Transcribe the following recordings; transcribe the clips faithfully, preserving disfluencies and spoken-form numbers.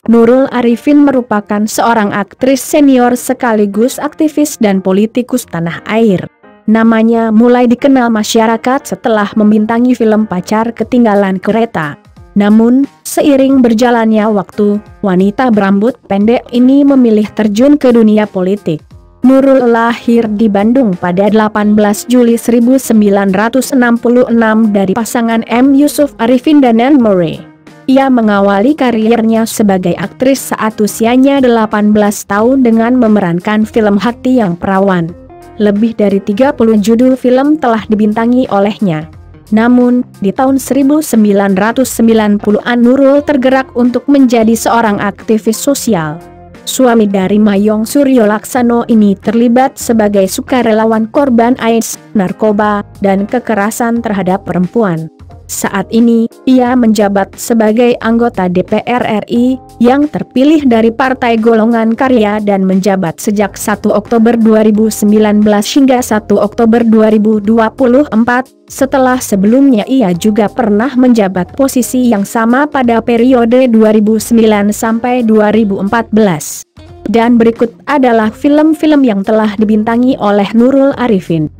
Nurul Arifin merupakan seorang aktris senior sekaligus aktivis dan politikus tanah air. Namanya mulai dikenal masyarakat setelah membintangi film Pacar Ketinggalan Kereta. Namun, seiring berjalannya waktu, wanita berambut pendek ini memilih terjun ke dunia politik. Nurul lahir di Bandung pada delapan belas Juli seribu sembilan ratus enam puluh enam dari pasangan M. Yusuf Arifin dan Anne Murray. Ia mengawali karirnya sebagai aktris saat usianya delapan belas tahun dengan memerankan film Hati Yang Perawan. Lebih dari tiga puluh judul film telah dibintangi olehnya. Namun, di tahun seribu sembilan ratus sembilan puluhan Nurul tergerak untuk menjadi seorang aktivis sosial. Suami dari Mayong Suryo Laksano ini terlibat sebagai sukarelawan korban AIDS, narkoba, dan kekerasan terhadap perempuan. Saat ini, ia menjabat sebagai anggota D P R R I, yang terpilih dari Partai Golongan Karya dan menjabat sejak satu Oktober dua ribu sembilan belas hingga satu Oktober dua ribu dua puluh empat, setelah sebelumnya ia juga pernah menjabat posisi yang sama pada periode dua ribu sembilan sampai dua ribu empat belas. Dan berikut adalah film-film yang telah dibintangi oleh Nurul Arifin.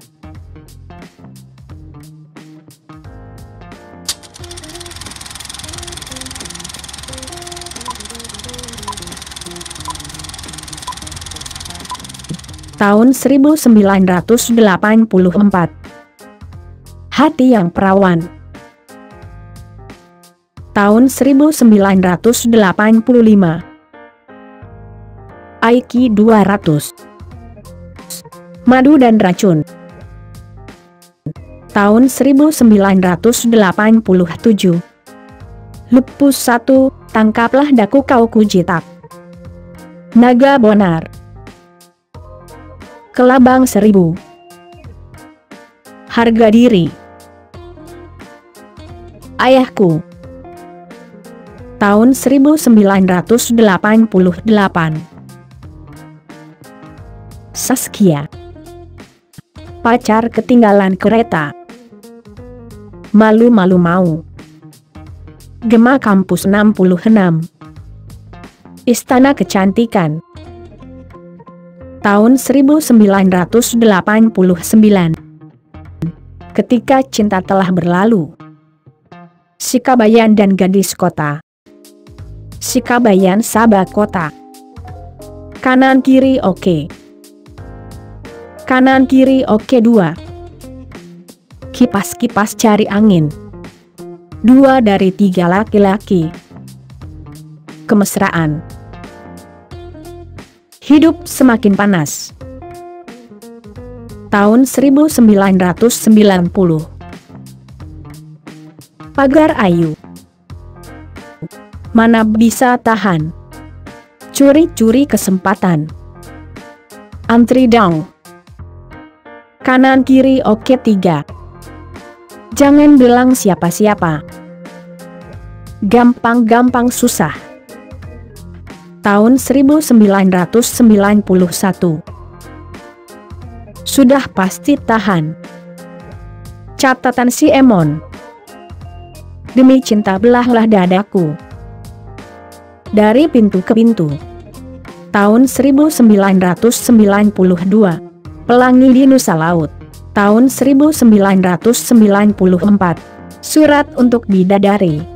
Tahun seribu sembilan ratus delapan puluh empat. Hati Yang Perawan. Tahun seribu sembilan ratus delapan puluh lima. Aiki dua ratus. Madu dan Racun. Tahun seribu sembilan ratus delapan puluh tujuh. Lupus satu, Tangkaplah Daku Kau Kujitak. Naga Bonar. Kelabang Seribu. Harga Diri. Ayahku. Tahun seribu sembilan ratus delapan puluh delapan. Saskia. Pacar Ketinggalan Kereta. Malu-malu mau. Gema Kampus enam puluh enam. Istana Kecantikan. Tahun seribu sembilan ratus delapan puluh sembilan. Ketika Cinta Telah Berlalu. Sikabayan dan Gadis Kota. Sikabayan Sabak Kota. Kanan Kiri Oke. Kanan Kiri Oke dua. Kipas-kipas Cari Angin. Dua dari tiga laki-laki. Kemesraan. Hidup Semakin Panas. Tahun seribu sembilan ratus sembilan puluh. Pagar Ayu. Mana Bisa Tahan. Curi-curi Kesempatan. Antri Dong. Kanan Kiri Oke tiga. Jangan Bilang Siapa-siapa. Gampang-gampang Susah. Tahun seribu sembilan ratus sembilan puluh satu. Sudah Pasti Tahan. Catatan Si Emon. Demi Cinta Belahlah Dadaku. Dari Pintu ke Pintu. Tahun seribu sembilan ratus sembilan puluh dua. Pelangi di Nusa Laut. Tahun seribu sembilan ratus sembilan puluh empat. Surat untuk Bidadari.